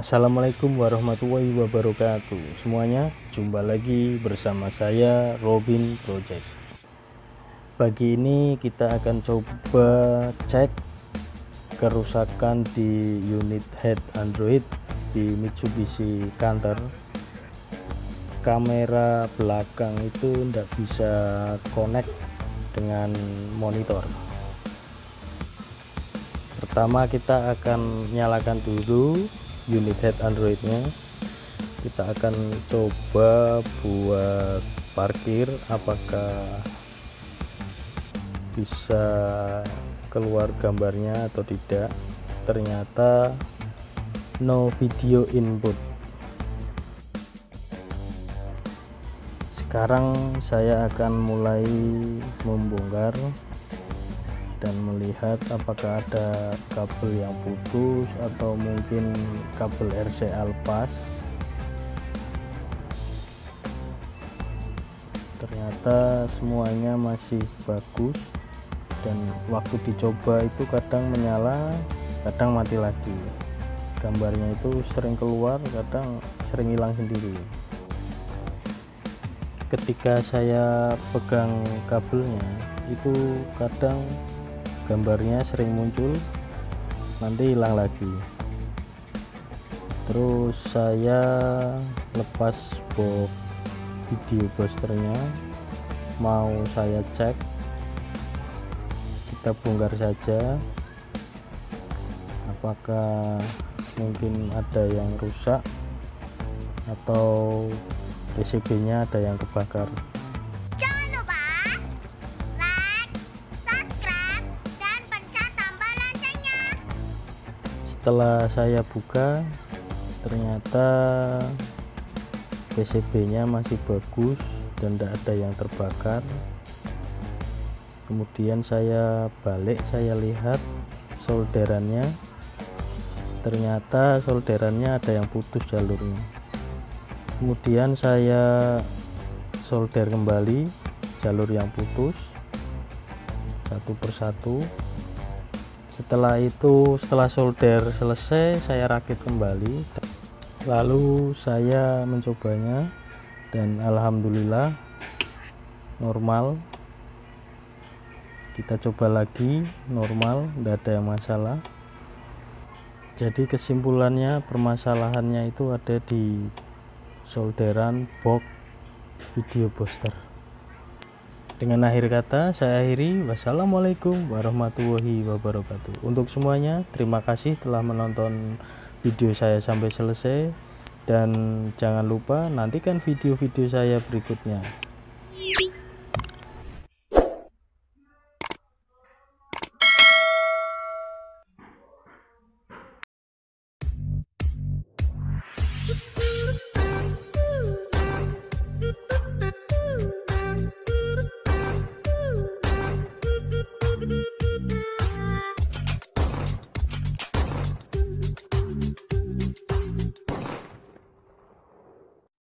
Assalamualaikum warahmatullahi wabarakatuh semuanya. Jumpa lagi bersama saya Robin Project. Pagi ini kita akan coba cek kerusakan di unit head Android di Mitsubishi Canter. Kamera belakang itu tidak bisa connect dengan monitor. Pertama kita akan nyalakan dulu unit head Androidnya. Kita akan coba buat parkir, apakah bisa keluar gambarnya atau tidak. Ternyata no video input. Sekarang saya akan mulai membongkar dan melihat apakah ada kabel yang putus atau mungkin kabel RCA lepas. Ternyata semuanya masih bagus, dan waktu dicoba itu kadang menyala, kadang mati lagi. Gambarnya itu sering keluar, kadang sering hilang sendiri. Ketika saya pegang kabelnya itu kadang gambarnya sering muncul, nanti hilang lagi. Terus saya lepas box video boosternya, mau saya cek. Kita bongkar saja, apakah mungkin ada yang rusak atau PCB nya ada yang kebakar. Setelah saya buka, ternyata PCB nya masih bagus dan tidak ada yang terbakar. Kemudian saya balik, saya lihat solderannya, ternyata solderannya ada yang putus jalurnya. Kemudian saya solder kembali jalur yang putus satu persatu. Setelah itu, setelah solder selesai, saya rakit kembali, lalu saya mencobanya dan alhamdulillah normal. Kita coba lagi, normal, tidak ada yang masalah. Jadi kesimpulannya, permasalahannya itu ada di solderan box video booster. Dengan akhir kata saya akhiri. Wassalamualaikum warahmatullahi wabarakatuh. Untuk semuanya, terima kasih telah menonton video saya sampai selesai, dan jangan lupa nantikan video-video saya berikutnya.